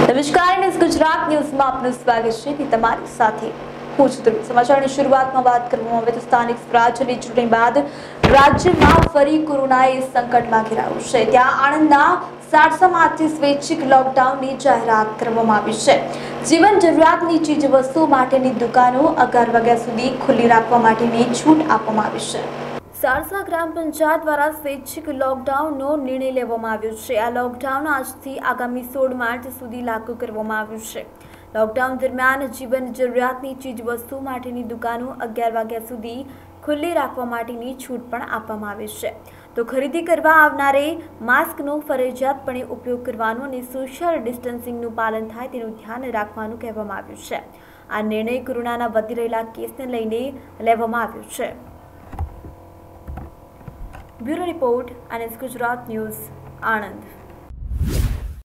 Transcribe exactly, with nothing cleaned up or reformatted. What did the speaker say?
નમસ્કાર, ન્યૂઝ ગુજરાત ન્યૂઝમાં આપનું સ્વાગત છે કે તમારી સાથે હું છું ધ્રુવ। સમાચારની શરૂઆતમાં વાત કરવામાં આવે તો સ્થાનિક સ્વરાજ્યની ચૂંટણી બાદ રાજ્યમાં ફરી કોરોનાએ સંકટમાં ઘેરાયું છે। ત્યાં આણંદના સારસામાંથી સ્વૈચ્છિક લોકડાઉનની જાહેરાત કરવામાં આવી છે। જીવન જરૂરિયાતની ચીજ વસ્તુઓ માટેની દુકાનો અગિયાર વાગ્યા સુધી ખુલ્લી રાખવા માટેની છૂટ આપવામાં આવી છે। સારસા ગ્રામ પંચાયત દ્વારા સ્વૈચ્છિક લોકડાઉનનો નિર્ણય લેવામાં આવ્યો છે। આ લોકડાઉન આજથી આગામી સોળ માર્ચ સુધી લાગુ કરવામાં આવ્યું છે। લોકડાઉન દરમિયાન જીવન જરૂરિયાતની ચીજ વસ્તુઓ માટેની દુકાનો અગિયાર વાગ્યા સુધી ખુલ્લી રાખવા માટેની છૂટ પણ આપવામાં આવી છે। તો ખરીદી કરવા આવનારે માસ્કનો ફરજિયાતપણે ઉપયોગ કરવાનો અને સોશિયલ ડિસ્ટન્સિંગનું પાલન થાય તેનું ધ્યાન રાખવાનું કહેવામાં આવ્યું છે। આ નિર્ણય કોરોનાના વધી રહેલા કેસને લઈને લેવામાં આવ્યો છે। Bureau report NS Gujarat news आनंद।